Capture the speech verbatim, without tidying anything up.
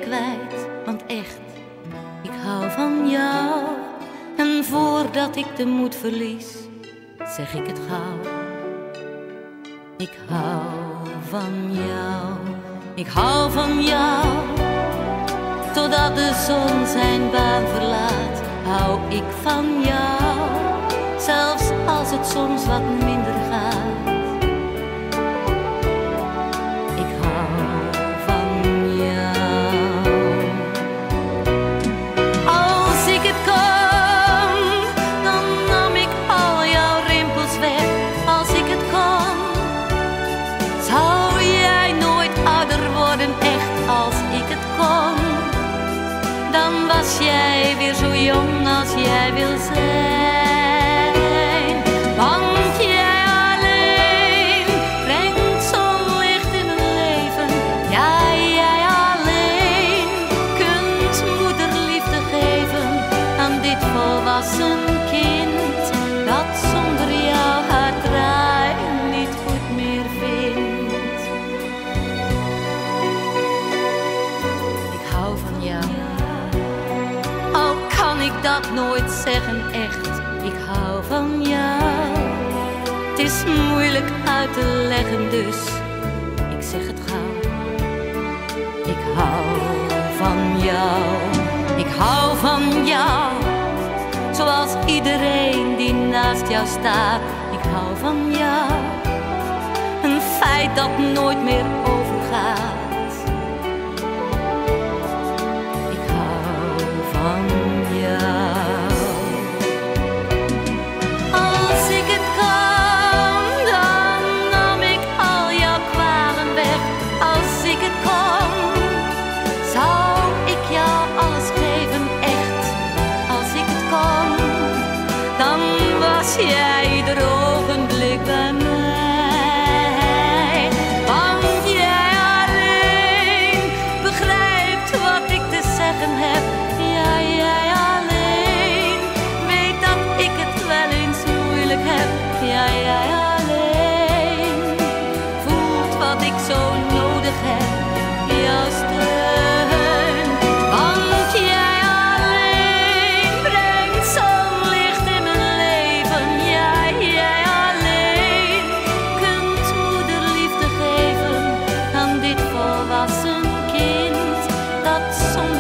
kwijt, want echt, ik hou van jou. En voordat ik de moed verlies, zeg ik het gauw. Ik hou van jou, ik hou van jou. Totdat de zon zijn baan verlaat, hou ik van jou. Zelfs als het soms wat minder gaat. Ik hou van jou. Als ik het kon, dan nam ik al jouw rimpels weg. Als ik het kon, zou jij nooit ouder worden, echt als ik het kon. Dan was jij weer zo jong als jij wil zijn. Want jij alleen brengt zonlicht in mijn leven. Ja, jij alleen kunt moederliefde geven aan dit volwassen kind, dat zonder jou haar draai niet goed meer vindt. Ik hou van jou. Al kan ik dat nooit zeggen, echt, ik hou van jou. Het is moeilijk uit te leggen, dus ik zeg het gauw. Ik hou van jou, ik hou van jou. Zoals iedereen die naast jou staat, ik hou van jou. Een feit dat nooit meer overgaat. Van jou. Als ik het kon, dan nam ik al jouw kwalen weg. Als ik het kon, zou ik jou alles geven, echt. Als ik het kon, dan was jij ieder ogenblik bij mij. Want jij alleen begrijpt wat ik te zeggen heb. Ja, jij alleen weet dat ik het wel eens moeilijk heb. Ja, jij alleen voelt wat ik zo nodig heb, jouw steun. Want jij alleen brengt zonlicht in mijn leven. Ja, jij alleen kunt moederliefde geven aan dit volwassen kind, dat zonder